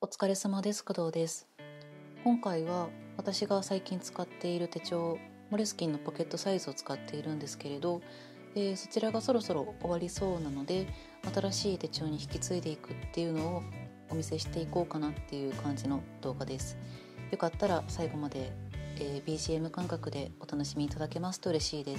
お疲れ様です。工藤です。今回は私が最近使っている手帳モレスキンのポケットサイズを使っているんですけれど、そちらがそろそろ終わりそうなので、新しい手帳に引き継いでいくっていうのをお見せしていこうかなっていう感じの動画です。よかったら最後まで、BGM 感覚でお楽しみいただけますと嬉しいです。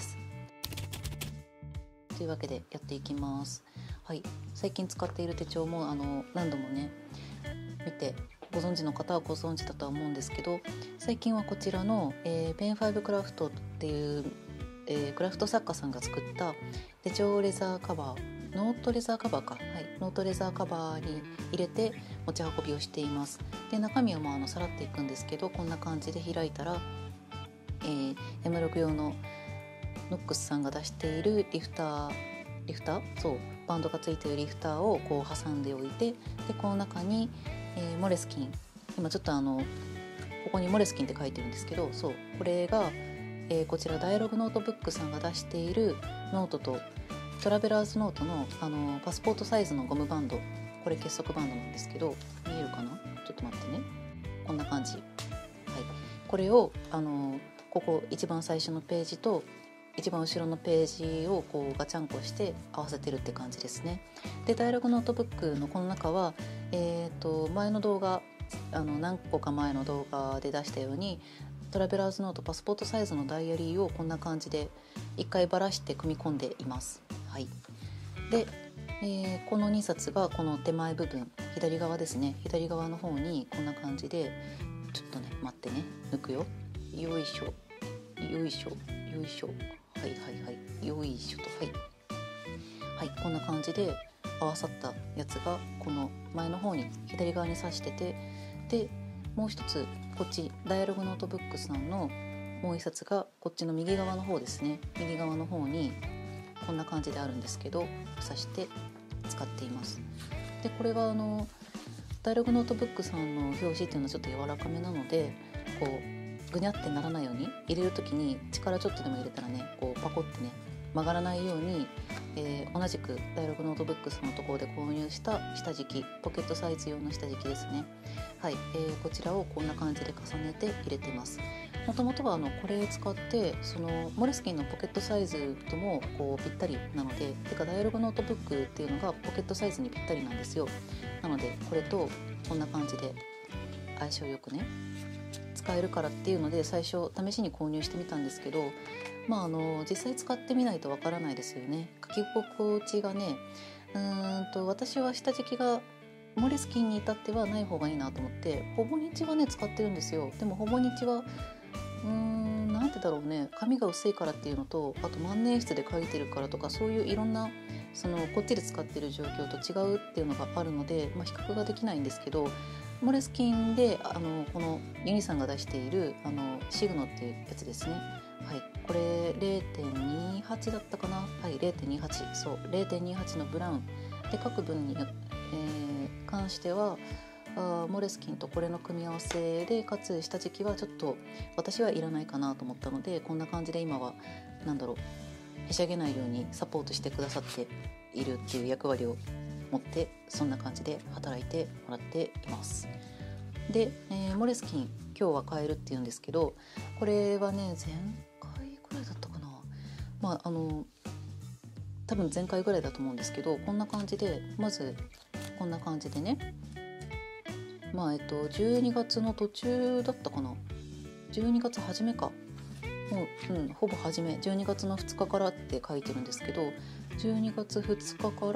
というわけでやっていきます。はい、最近使っている手帳も何度もね見てご存知の方はご存知だとは思うんですけど、最近はこちらの、ペンファイブクラフトっていう、クラフト作家さんが作った手帳レザーカバー、ノートレザーカバーか、はい、ノートレザーカバーに入れて持ち運びをしています。で、中身はさらっていくんですけど、こんな感じで開いたら、M6 用のノックスさんが出しているリフター、そうバンドがついているリフターをこう挟んでおいて、でこの中にモレスキン、今ちょっとここにモレスキンって書いてるんですけど、そうこれが、こちらダイアログノートブックさんが出しているノートとトラベラーズノートの、パスポートサイズのゴムバンド、これ結束バンドなんですけど、見えるかな、ちょっと待ってね、こんな感じ、はい、これをここ一番最初のページと一番後ろのページをこうガチャンコして合わせてるって感じですね。で、ダイアログノートブックのこの中は、前の動画、何個か前の動画で出したようにトラベラーズノートパスポートサイズのダイアリーをこんな感じで一回ばらして組み込んでいます。はい、で、この2冊がこの手前部分、左側ですね、左側の方にこんな感じで、ちょっとね待ってね、抜くよ、よいしょよいしょよいしょ、はいはいはい、よいしょと、はい、こんな感じで合わさったやつがこの前の方に左側に刺してて、でもう一つこっちダイアログノートブックさんのもう一冊がこっちの右側の方ですね、右側の方にこんな感じであるんですけど、刺して使っています。でこれはダイアログノートブックさんの表紙っていうのはちょっと柔らかめなので、こうぐにゃってならないように、入れる時に力ちょっとでも入れたらね、こうパコってね曲がらないように、同じくダイアログノートブックスのところで購入した下敷き、ポケットサイズ用の下敷きですね。はい、こちらをこんな感じで重ねて入れてます。もともとはこれを使ってそのモレスキンのポケットサイズともこうぴったりなので、てかダイアログノートブックっていうのがポケットサイズにぴったりなんですよ。なのでこれとこんな感じで相性よくね使えるからっていうので、最初試しに購入してみたんですけど、実際使ってみないとわからないですよね。書き心地がね、私は下敷きがモレスキンに至ってはない方がいいなと思って、ほぼ日はね使ってるんですよ。でもほぼ日はなんてだろうね、紙が薄いからっていうのと、あと万年筆で書いてるからとか、そういういろんなこっちで使ってる状況と違うっていうのがあるので、比較ができないんですけど、モレスキンでこのユニさんが出しているシグノっていうやつですね。はい、これ 0.28 だったかな、はい、0.28、そう 0.28 のブラウンで、各分に、関してはモレスキンとこれの組み合わせで、かつ下敷きはちょっと私はいらないかなと思ったので、こんな感じで今はへしゃげないようにサポートしてくださっているっていう役割を持って、そんな感じで働いてもらっています。で、モレスキン今日は買えるっていうんですけど、これはね前回ぐらいだったかな、多分前回ぐらいだと思うんですけど、こんな感じで、まずこんな感じでね、12月の途中だったかな、12月初めか、もう、ほぼ初め、12月の2日からって書いてるんですけど、12月2日から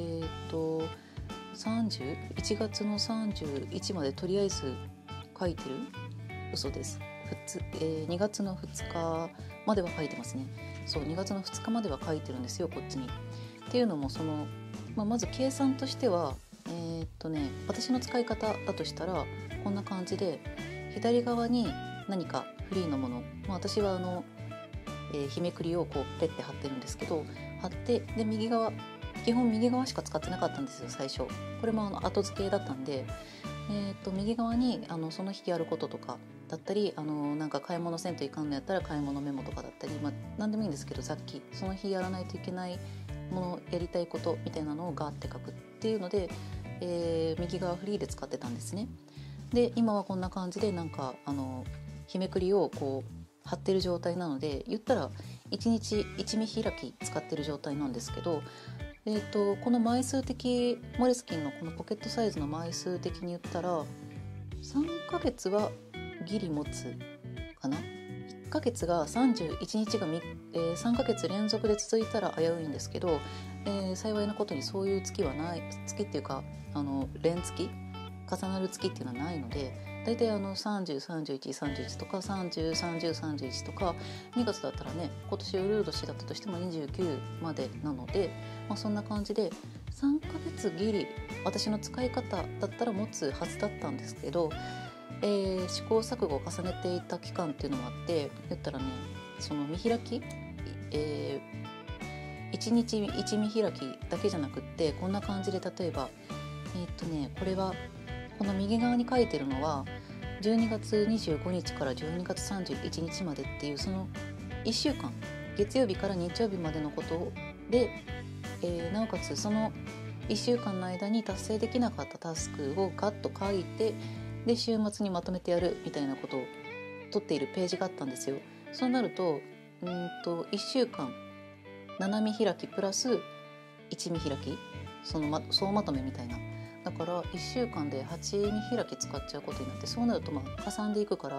1月の31までとりあえず書いてる、嘘です、2月の2日までは書いてますね。そう、2月の2日までは書いてるんですよ、こっちに。っていうのもまず計算としては、私の使い方だとしたらこんな感じで、左側に何かフリーのもの、私は日めくりをこうペッて貼ってるんですけど、貼って、で右側、基本右側しか使ってなかったんですよ最初。これも後付けだったんで、右側にその日やることとかだったり、なんか買い物せんといかんのやったら買い物メモとかだったり、何でもいいんですけど、さっきその日やらないといけないもの、やりたいことみたいなのをガーって書くっていうので、 右側フリーで使ってたんですね。で今はこんな感じでなんか日めくりをこう貼ってる状態なので、言ったら1日1見開き使ってる状態なんですけど、この枚数的モレスキンのこのポケットサイズの枚数的に言ったら3ヶ月はギリ持つかな。1ヶ月が31日が3ヶ月連続で続いたら危ういんですけど、幸いなことにそういう月はない、月っていうか連月重なる月っていうのはないので、だいたい30、31、31とか30、30、31とか、2月だったらね、今年ウルー年だったとしても29までなので、そんな感じで3ヶ月ギリ私の使い方だったら持つはずだったんですけど、試行錯誤を重ねていた期間っていうのもあって、言ったらね、その見開き、1日1見開きだけじゃなくって、こんな感じで例えばこれはこの右側に書いてるのは12月25日から12月31日までっていう、その1週間、月曜日から日曜日までのことで、なおかつその1週間の間に達成できなかったタスクをガッと書いて、で週末にまとめてやるみたいなことを取っているページがあったんですよ。そうなると1週間7見開きプラス1見開き、総まとめみたいな。だから1週間で8見開き使っちゃうことになって、そうなるとかさんでいくから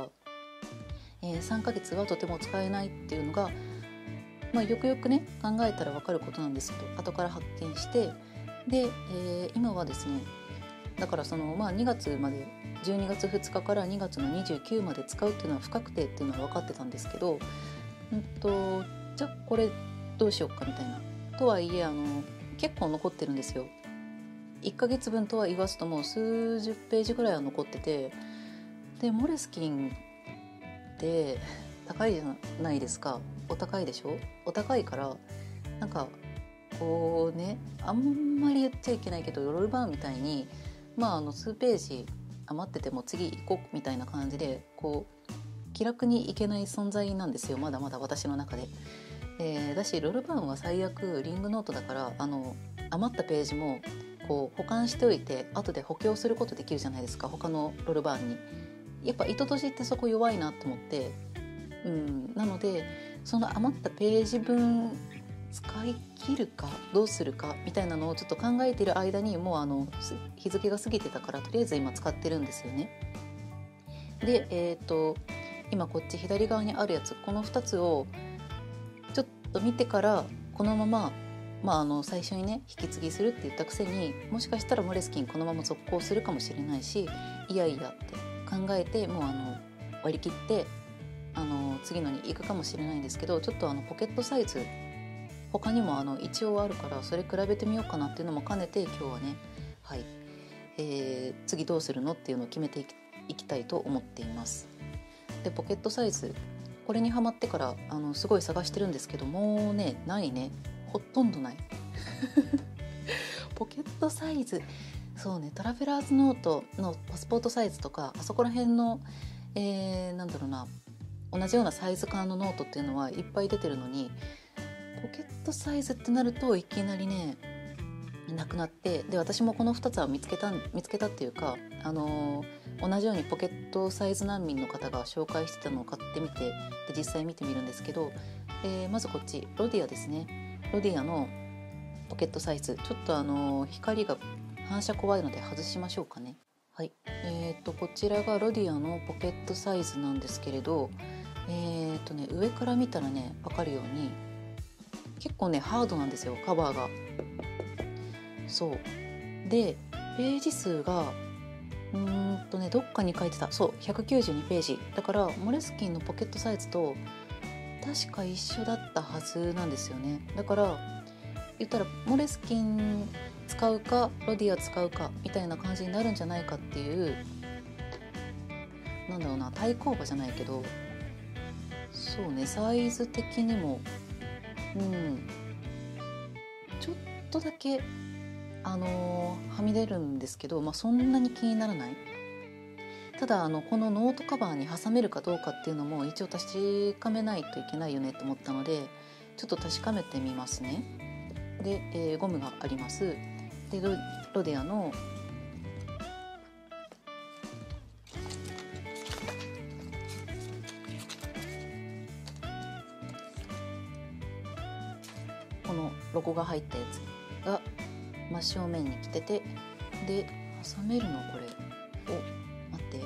、3ヶ月はとても使えないっていうのが、よくよくね考えたら分かることなんですけど、後から発見して、で、今はですね、だから2月まで12月2日から2月の29まで使うっていうのは不確定っていうのは分かってたんですけど、じゃあこれどうしようかみたいな。とはいえ結構残ってるんですよ。1ヶ月分とは言わずとも数十ページぐらいは残ってて、でモレスキンって高いじゃないですか。お高いでしょ。お高いからなんかこうね、あんまり言っちゃいけないけどロールバーンみたいに数ページ余ってても次行こうみたいな感じでこう気楽に行けない存在なんですよ、まだまだ私の中で。だしロールバーンは最悪リングノートだから、余ったページもこう保管しておいて後で補強することできるじゃないですか、他のロールバーンに。やっぱ糸閉じってそこ弱いなと思って、なのでその余ったページ分使い切るかどうするかみたいなのをちょっと考えている間に、もう日付が過ぎてたから、とりあえず今使ってるんですよね。で今こっち左側にあるやつ、この2つをちょっと見てからこのまま最初にね引き継ぎするって言ったくせに、もしかしたらモレスキンこのまま続行するかもしれないし、いやいやって考えてもう割り切って次のに行くかもしれないんですけど、ちょっとポケットサイズ他にも一応あるから、それ比べてみようかなっていうのも兼ねて、今日はね、はい、次どうするのっていうのを決めていきたいと思っています。でポケットサイズ、これにハマってからすごい探してるんですけど、もうねないね、ほとんどないポケットサイズ、そうね、トラベラーズノートのパスポートサイズとか、あそこら辺の、なんだろうな、同じようなサイズ感のノートっていうのはいっぱい出てるのに、ポケットサイズってなるといきなりねなくなって、で私もこの2つは見つけたっていうか、同じようにポケットサイズ難民の方が紹介してたのを買ってみて、で実際見てみるんですけど、まずこっちロディアですね。ロディアのポケットサイズ、ちょっと光が反射怖いので外しましょうかね。はい、こちらがロディアのポケットサイズなんですけれど、上から見たらね分かるように結構ねハードなんですよ、カバーが。そうでページ数がどっかに書いてた、そう192ページだから、モレスキンのポケットサイズと確か一緒だったはずなんですよね。だから言ったらモレスキン使うかロディア使うかみたいな感じになるんじゃないかっていう、なんだろうな、対抗馬じゃないけど、そうね、サイズ的にもちょっとだけはみ出るんですけど、そんなに気にならない。ただこのノートカバーに挟めるかどうかっていうのも一応確かめないといけないよねと思ったので、ちょっと確かめてみますね。で、ゴムがあります。でロディアののロゴが入ったやつが真正面に来てて、で挟めるのこれ、お、待って、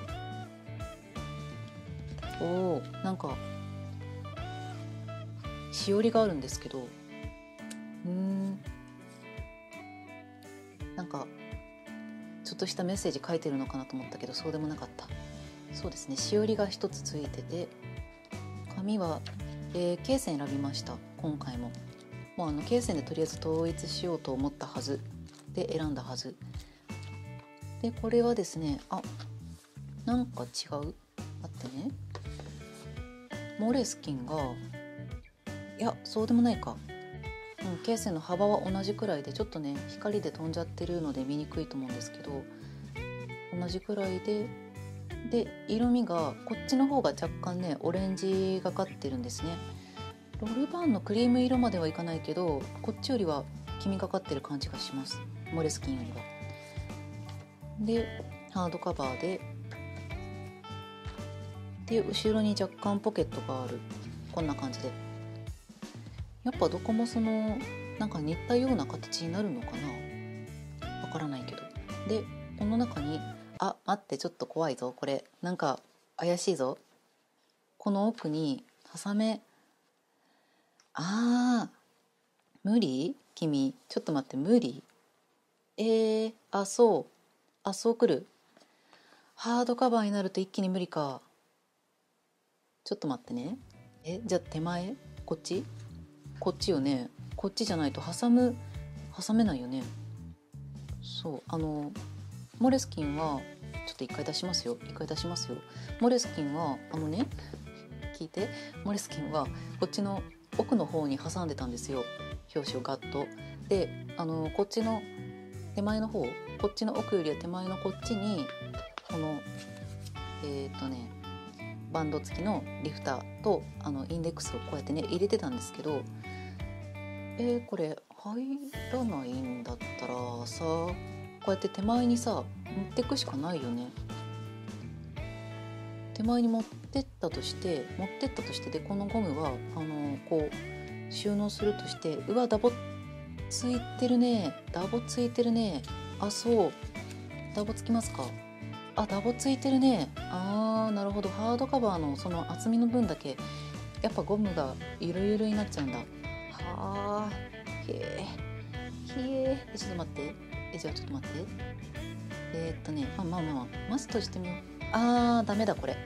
おー、なんかしおりがあるんですけど、なんかちょっとしたメッセージ書いてるのかなと思ったけど、そうでもなかった。そうですね、しおりが一つついてて、紙は、罫線選びました。今回ももう罫線でとりあえず統一しようと思ったはずで選んだはずで、これはですね、なんか違う、待ってね、モレスキンが、いやそうでもないか、罫線の幅は同じくらいで、ちょっとね光で飛んじゃってるので見にくいと思うんですけど、同じくらいで、色味がこっちの方が若干ねオレンジがかってるんですね。ロールバーンのクリーム色まではいかないけど、こっちよりは黄みがかってる感じがします、モレスキンよりは。でハードカバーで後ろに若干ポケットがある、こんな感じで。やっぱどこもなんか似たような形になるのかな、わからないけど。でこの中に、待って、ちょっと怖いぞこれ、なんか怪しいぞ。この奥に無理？君ちょっと待って、無理？そう来る。ハードカバーになると一気に無理か。ちょっと待ってね。じゃあ手前、こっちよね。こっちじゃないと挟めないよね。そう、モレスキンはちょっと一回出しますよ。モレスキンは聞いて、モレスキンはこっちの奥の方に挟んでたんですよ、表紙をガッと。でこっちの手前の方、こっちの奥よりは手前のこっちにこのバンド付きのリフターとインデックスをこうやってね入れてたんですけど、これ入らないんだったらさ、こうやって手前にさ持ってくしかないよね。手前に持ってったとしてで、このゴムはこう収納するとして、ダボついてるね。そうダボつきますか。ダボついてるね。なるほど、ハードカバーのその厚みの分だけやっぱゴムがゆるゆるになっちゃうんだ。はあ、へえ、ちょっと待って、じゃあちょっと待って、まず閉じてみよう。ダメだこれ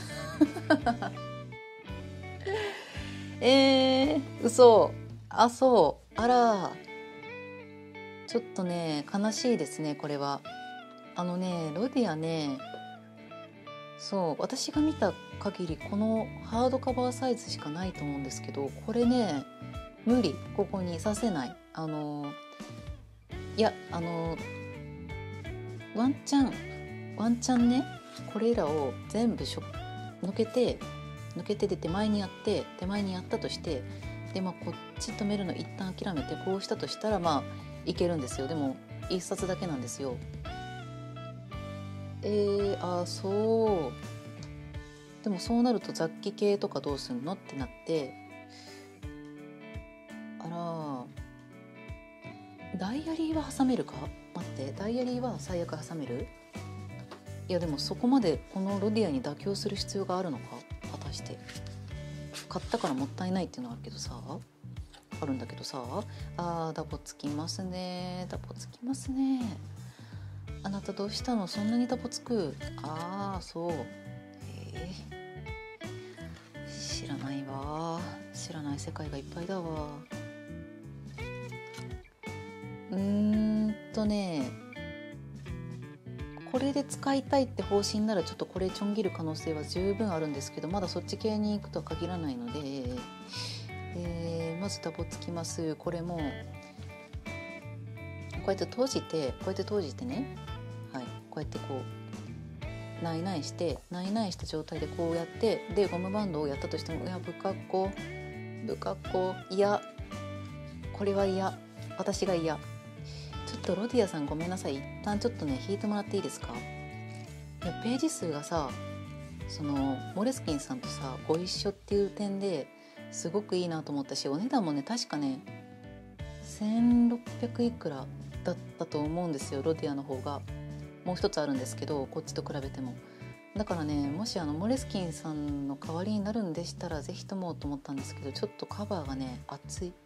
嘘。そうあら、ちょっとね悲しいですねこれは。ロディアね、そう私が見た限りこのハードカバーサイズしかないと思うんですけど、これね無理、ここに刺せない。いやワンチャンね、これらを全部抜けてで手前にやったとして、でこっち止めるの一旦諦めてこうしたとしたらいけるんですよ。でも一冊だけなんですよ。そうでもそうなると雑記系とかどうすんのってなって、ダイアリーは挟めるか。待って、ダイアリーは最悪挟める。いやでもそこまでこのロディアに妥協する必要があるのか、果たして。買ったからもったいないっていうのはあるんだけどさ、ダボつきますね。あなたどうしたの、そんなにダボつく。そう、知らないわ。知らない世界がいっぱいだわ。これで使いたいって方針ならちょっとこれちょん切る可能性は十分あるんですけど、まだそっち系に行くとは限らないので、まずダボつきます。これもこうやって閉じてね、こうやってこう内々した状態でこうやって、でゴムバンドをやったとしても、不格好、いやこれは嫌、私が嫌。ちょっとロディアさんごめんなさい、一旦ちょっとね引いてもらっていいですか。いやページ数がさ、モレスキンさんとさご一緒っていう点ですごくいいなと思ったし、お値段もね確かね 1600いくらだったと思うんですよ。ロディアの方がもう一つあるんですけど、こっちと比べても。だからね、もしモレスキンさんの代わりになるんでしたらぜひともと思ったんですけど、ちょっとカバーがね厚い。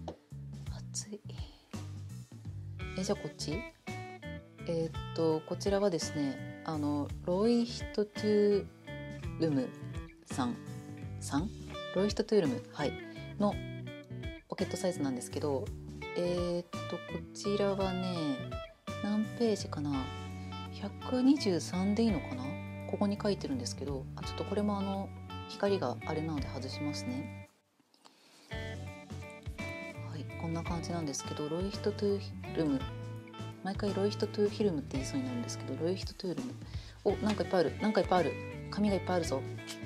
じゃあこっち、こちらはですね、ロイヒトトゥルムさんロイヒトトゥルム、はい、のポケットサイズなんですけど、こちらはね、何ページかな、123でいいのかな、ここに書いてるんですけど、ちょっとこれも光があれなので外しますね。はい、こんな感じなんですけど、ロイヒトトゥルム、毎回ロイヒトトゥフィルムって言いそうになるんですけど、ロイヒトトゥルム、お、なんかいっぱいある、紙がいっぱいあるぞ。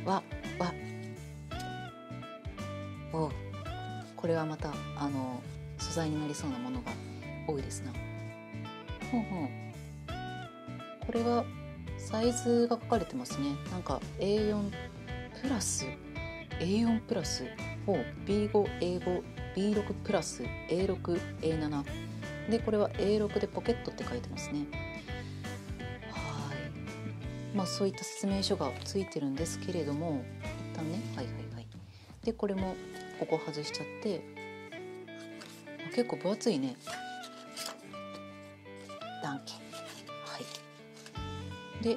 お、これはまた素材になりそうなものが多いですな。これはサイズが書かれてますね。なんか A4 プラス A4 プラス B5A5B6 プラス A6A7 で、これは A6 でポケットって書いてますね。はい、そういった説明書がついてるんですけれども、一旦ね、でこれもここ外しちゃって、結構分厚いね。ダンケ。で、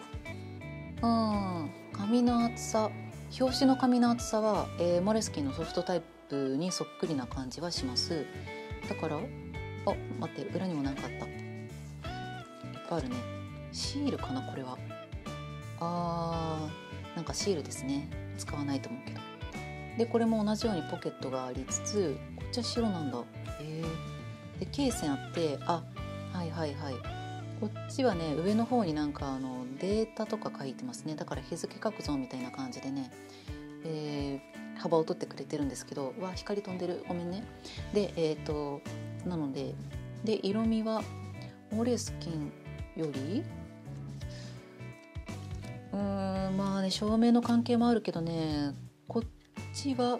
紙の厚さ、表紙の紙の厚さは、モレスキンのソフトタイプにそっくりな感じはします。だから、待って、裏にも何かあった。いっぱいあるね。シールかな、これは。なんかシールですね。使わないと思うけど。で、これも同じようにポケットがありつつ、こっちは白なんだ。で、罫線あって、こっちはね、上の方になんかデータとか書いてますね。だから日付書くぞみたいな感じでね、幅を取ってくれてるんですけど、光飛んでる、ごめんね。で、なので、色味はモレスキンより照明の関係もあるけどね、こっちは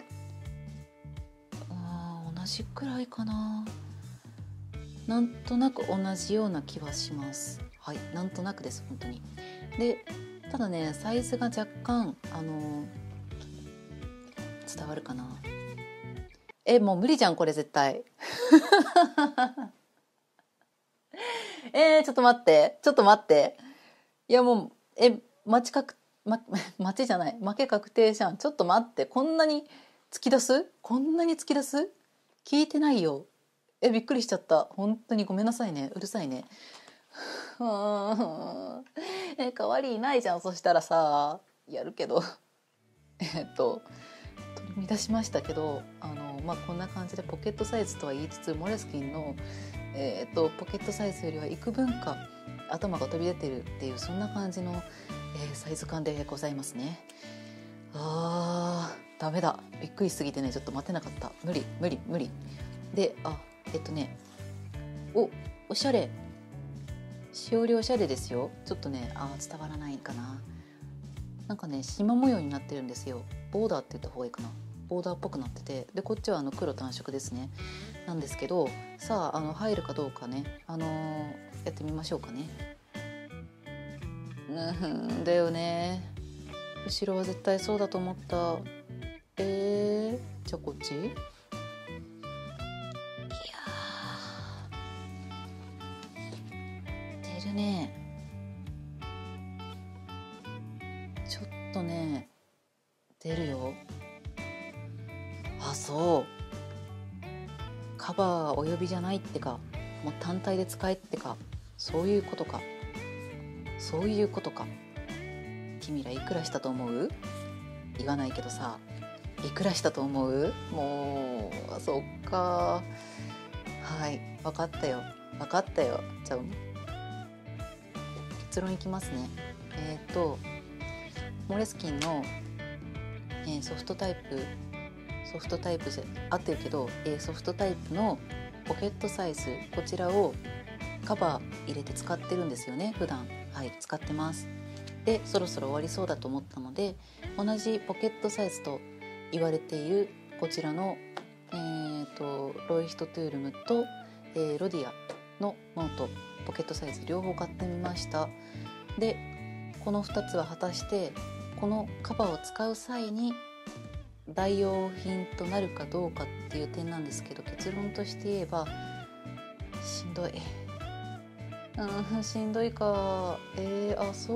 同じくらいかな。なんとなく同じような気はします。はい、なんとなくです、本当に。で、ただね、サイズが若干伝わるかな。もう無理じゃんこれ絶対。ちょっと待って。いやもう待ちじゃない、負け確定じゃん。ちょっと待って、こんなに突き出す？聞いてないよ。びっくりしちゃった。本当にごめんなさいね。うるさいね。代わりいないじゃん。そしたらさ、やるけど取り乱しましたけど、こんな感じでポケットサイズとは言いつつ、モレスキンのポケットサイズよりは幾分か頭が飛び出てるっていう、そんな感じの、サイズ感でございますね。ダメだ、びっくりしすぎてね、ちょっと待てなかった。無理で、おしゃれ、しおりおしゃれですよ。ちょっとね、伝わらないかな。なんかね、縞模様になってるんですよ。ボーダーって言った方がいいかな。ボーダーっぽくなってて、でこっちは黒単色ですね。なんですけど、さあ入るかどうかね、やってみましょうかね。だよね。後ろは絶対そうだと思った。じゃあこっち。いや出るね。ちょっとね出るよ。そう、カバーお呼びじゃないってか、もう単体で使えってか、そういうことか。君らいくらしたと思う？言わないけどさ、いくらしたと思う？もうそっか。はい、分かったよ。じゃあ結論いきますね。モレスキンの、ソフトタイプじゃ合ってるけど、ソフトタイプのポケットサイズ、こちらをカバー入れて使ってるんですよね、普段。はい、使ってます。で、そろそろ終わりそうだと思ったので、同じポケットサイズと言われているこちらのロイヒトトゥールムと、ロディアのノートポケットサイズ両方買ってみました。でこの2つは果たしてこのカバーを使う際に代用品となるかどうかっていう点なんですけど、結論として言えばしんどい。しんどいか。そう。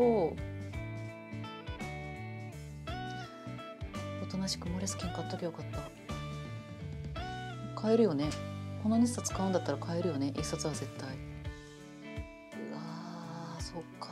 おとなしくモレスキン買っときゃよかった。買えるよね。この2冊買うんだったら買えるよね。1冊は絶対。うわー、そっか。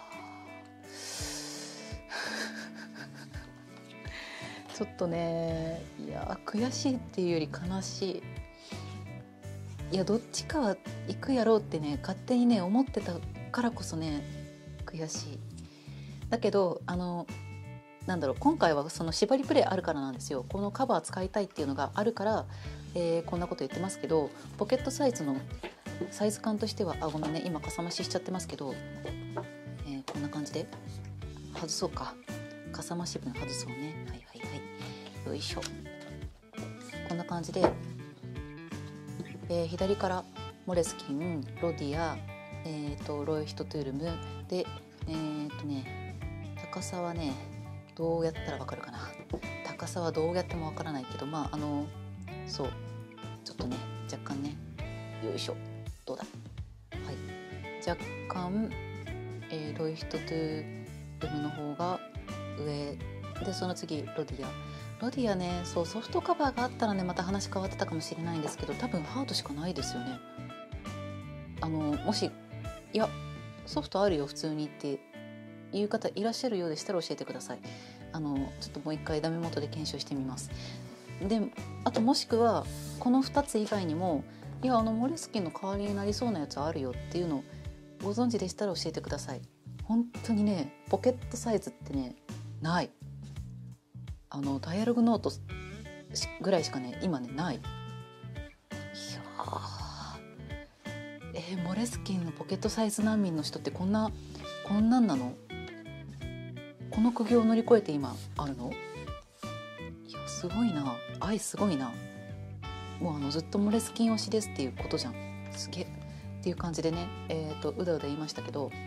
ちょっとね、いや悔しいっていうより悲しい。いやどっちかは行くやろうってね、勝手にね思ってたからこそね悔しい。だけどなんだろう、今回はその縛りプレイあるからなんですよ。このカバー使いたいっていうのがあるから、こんなこと言ってますけど、ポケットサイズのサイズ感としてはごめんね、今かさ増ししちゃってますけど、こんな感じで外そうか。かさ増し分外そうね。はいはいはい、よいしょ。こんな感じで、左からモレスキン、ロディア、ロイヒトトゥールムで、高さはねどうやったらわかるかな。高さはどうやってもわからないけど、そうちょっとね若干ね、よいしょ、どうだ、はい、若干、ロイヒトトゥールムの方が上で、その次ロディアね、そうソフトカバーがあったらねまた話変わってたかもしれないんですけど、多分ハードしかないですよね。もしいやソフトあるよ普通にっていう方いらっしゃるようでしたら教えてください。ちょっともう一回ダメ元で検証してみます。であともしくはこの2つ以外にも、いやモレスキンの代わりになりそうなやつあるよっていうのをご存知でしたら教えてください。本当にねポケットサイズってねない。ダイアログノートぐらいしかね今ねない。いやモレスキンのポケットサイズ難民の人ってこんなんなの？この苦行を乗り越えて今あるの？いやすごいな、愛すごいな。もうずっとモレスキン推しですっていうことじゃん。すげえっていう感じでね、うだうだ言いましたけど、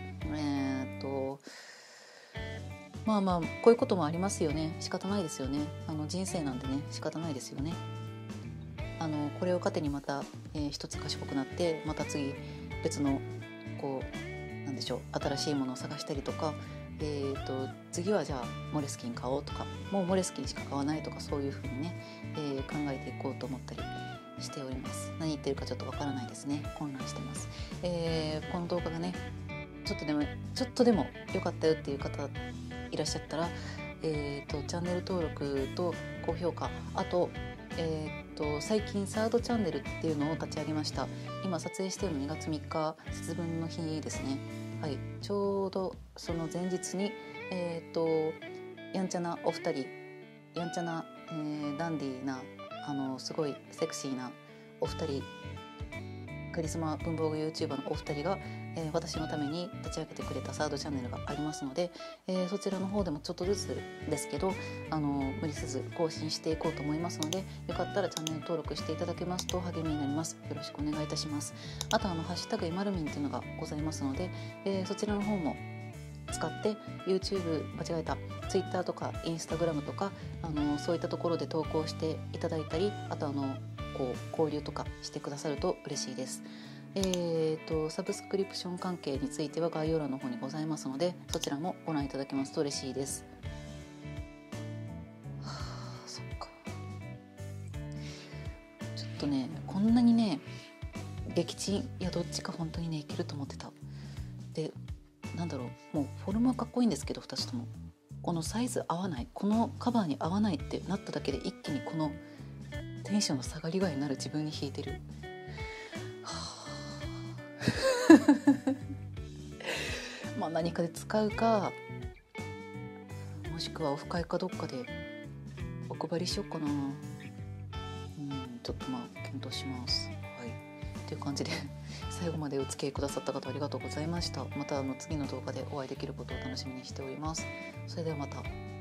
こういうこともありますよね。仕方ないですよね。人生なんでね仕方ないですよね。これを糧にまた、一つ賢くなってまた次別のなんでしょう、新しいものを探したりとか、次はじゃあモレスキン買おうとか、もうモレスキンしか買わないとか、そういう風にね、考えていこうと思ったりしております。何言ってるかちょっとわからないですね。混乱してます。この動画がねちょっとでも良かったよっていう方いらっしゃったら、チャンネル登録と高評価、あと最近サードチャンネルっていうのを立ち上げました。今撮影しているの2月3日節分の日ですね。はい、ちょうどその前日にやんちゃなお二人、やんちゃな、ダンディーなすごいセクシーなお二人、カリスマ文房具 YouTuber のお二人が、私のために立ち上げてくれたサードチャンネルがありますので、そちらの方でもちょっとずつですけど無理せず更新していこうと思いますので、よかったらチャンネル登録していただけますと励みになります。よろしくお願いいたします。あとハッシュタグいまるみんっていうのがございますので、そちらの方も使って YouTube、 Twitter とか Instagram とかそういったところで投稿していただいたり、あと交流とかしてくださると嬉しいです。サブスクリプション関係については概要欄の方にございますので、そちらもご覧いただけますと嬉しいです。そっか、ちょっとねこんなにね撃沈、いやどっちか本当にねいけると思ってた。でなんだろう、もうフォルムはかっこいいんですけど2つともこのサイズ合わない、このカバーに合わないってなっただけで一気にこのテンションの下がり具合になる自分に引いてる。何かで使うか、もしくはオフ会かどっかでお配りしようかな。ちょっと検討します。はい、っていう感じで最後までお付き合いくださった方ありがとうございました。また次の動画でお会いできることを楽しみにしております。それではまた。